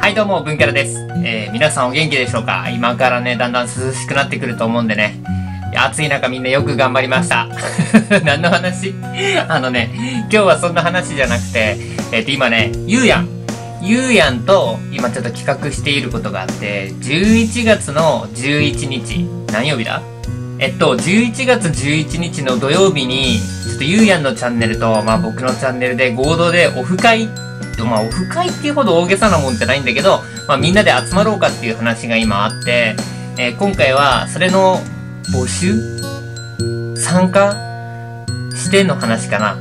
はいどうも、文キャラです。皆さんお元気でしょうか？今からね、だんだん涼しくなってくると思うんでね。暑い中みんなよく頑張りました。何の話？今日はそんな話じゃなくて、今ね、ゆうやんと今ちょっと企画していることがあって、11月の11日、何曜日だ？11月11日の土曜日に、ちょっとゆうやんのチャンネルと、僕のチャンネルで合同でオフ会、オフ会っていうほど大げさなもんじゃないんだけど、みんなで集まろうかっていう話が今あって、今回はそれの募集参加しての話かな。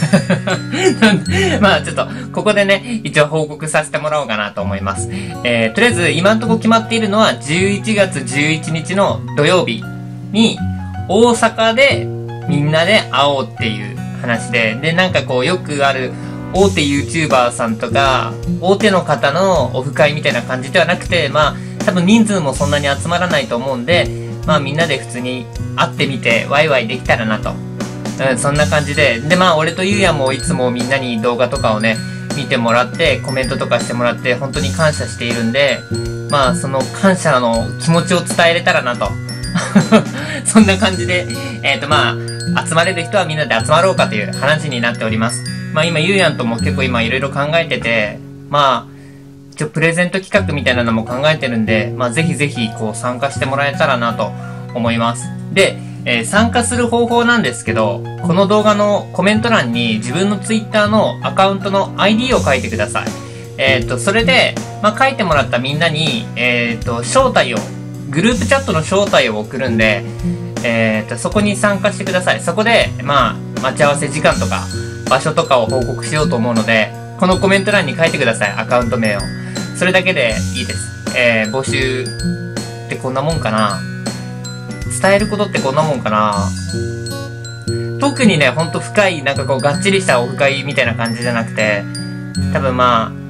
ちょっと、ここでね、一応報告させてもらおうかなと思います。とりあえず、今んとこ決まっているのは、11月11日の土曜日に、大阪でみんなで会おうっていう話で、よくある、大手 YouTuber さんとか、大手の方のオフ会みたいな感じではなくて、多分人数もそんなに集まらないと思うんで、みんなで普通に会ってみて、ワイワイできたらなと。そんな感じで。で、俺とゆうやもいつもみんなに動画とかをね、見てもらって、コメントとかしてもらって、本当に感謝しているんで、その感謝の気持ちを伝えれたらなと。そんな感じで、集まれる人はみんなで集まろうかという話になっております。今、ゆうやんとも結構今いろいろ考えてて、一応プレゼント企画みたいなのも考えてるんで、ぜひぜひ参加してもらえたらなと思います。で、参加する方法なんですけど、この動画のコメント欄に自分の Twitter のアカウントの ID を書いてください。それで、書いてもらったみんなに、招待を、グループチャットの招待を送るんで、そこに参加してください。そこで、待ち合わせ時間とか、場所とかを報告しようと思うので、このコメント欄に書いてください。アカウント名を。それだけでいいです。募集ってこんなもんかな。伝えることってこんなもんかな。特にね、ほんと深い、がっちりしたオフ会みたいな感じじゃなくて、多分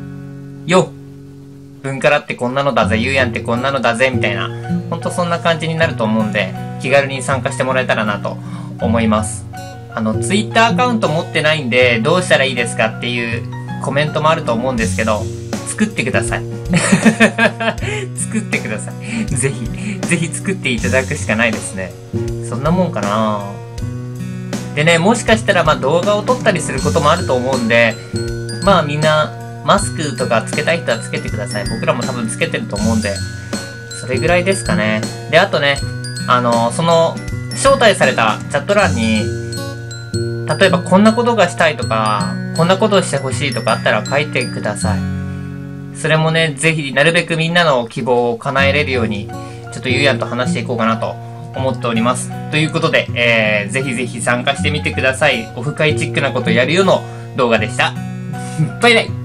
文からってこんなのだぜ、ゆうやんってこんなのだぜ、みたいな、ほんとそんな感じになると思うんで、気軽に参加してもらえたらなと思います。ツイッターアカウント持ってないんで、どうしたらいいですかっていうコメントもあると思うんですけど、作ってください。作ってください。ぜひ作っていただくしかないですね。そんなもんかな。でね、もしかしたら動画を撮ったりすることもあると思うんで、みんなマスクとかつけたい人はつけてください。僕らも多分つけてると思うんで、それぐらいですかね。で、あとね、その、招待されたチャット欄に、例えばこんなことがしたいとか、こんなことをしてほしいとかあったら書いてください。それもね、ぜひなるべくみんなの希望を叶えれるように、ちょっとゆうやんと話していこうかなと思っております。ということで、ぜひぜひ参加してみてください。オフ会チックなことやるよの動画でした。バイバイ。